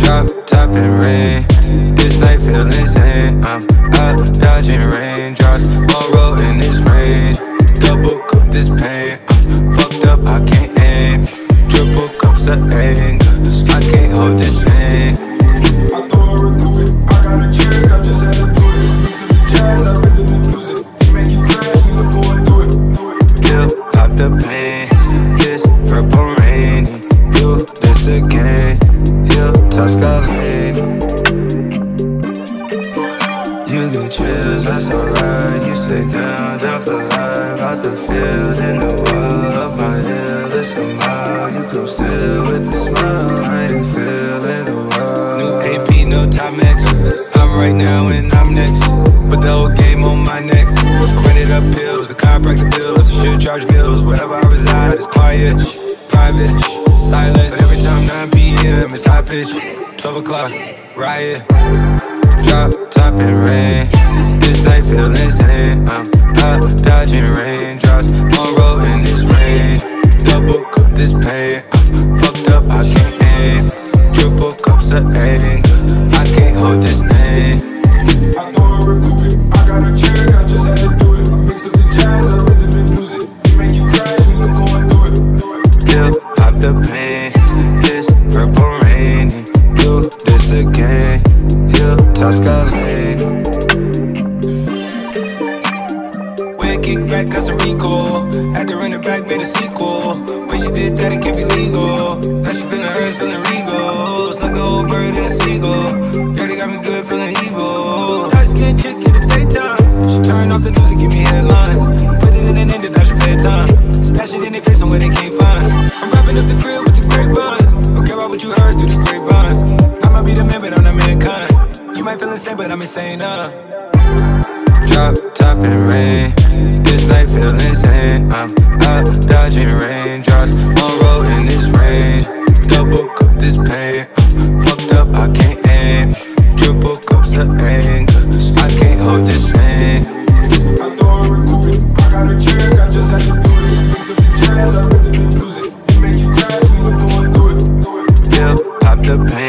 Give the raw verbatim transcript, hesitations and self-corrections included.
Drop top and rain, this night feel insane. I'm out dodging raindrops, on road in this range. Double cup this pain, I'm fucked up, I can't aim. Triple cups of anger, I can't hold this pain. I thought I recoup it, I got a check, I just had to do it. Mix up the jazz, I rhythm and music. Make you crash when you're going through it. Kill, pop the pain, this purple rain. Do this again, heal, Tosca lady. You get chills, that's alright. You stay down, down for life. Out the field, in the wall, up my hill, it's a mile. You come still with the smile, I ain't feeling the wild. New A P, no Timex, I'm right now and I'm next. Put the whole game on my neck. Rented up pills, the chiropractor bills, I should charge bills. Wherever I reside, it's quiet, private, silence. But every time nine P M, it's high pitch. twelve o'clock, riot. Drop top and rain, this night feel insane. I'm out dodging raindrops, on road in this range. Double cup this pain, I'm fucked up, I can't aim. Triple cups of anger, I can't hold this name. I thought I recoup it, I got a check, I just had to do it. I mix up the jazz, I rhythm and music. Make you crash when you're going through it. Kill, pop the pain, this purple rain. Do this again, heal, Tosca lady. When kick back, got some recall. Had to run it back, made a sequel. When she did that, it can't be legal. Now she feeling hers, feeling regal. Snuck the whole bird in a seagull. Dirty got me good, feeling evil. Tight skin chick in the daytime. She turned off the news and give me headlines. Put it in and ended, that's your bedtime. Stash it in their face on where they can't find. I'm wrapping up the crib with the grapevines. Don't care about what you heard through the grapevines. I might be the man, but I'm not mankind. You might feel insane, but I'm insane, uh. Drop top and rain, this night feel insane. I'm out dodging raindrops, on road in this range. Double cup this pain, I'm fucked up, I can't aim. Triple cups of anger, I can't hold this pain. I thought I recoup it, I got a check, I just had to do it. Mix up the jazz, I rhythm and music. Make you crash when you're going through it. Kill, pop the pain.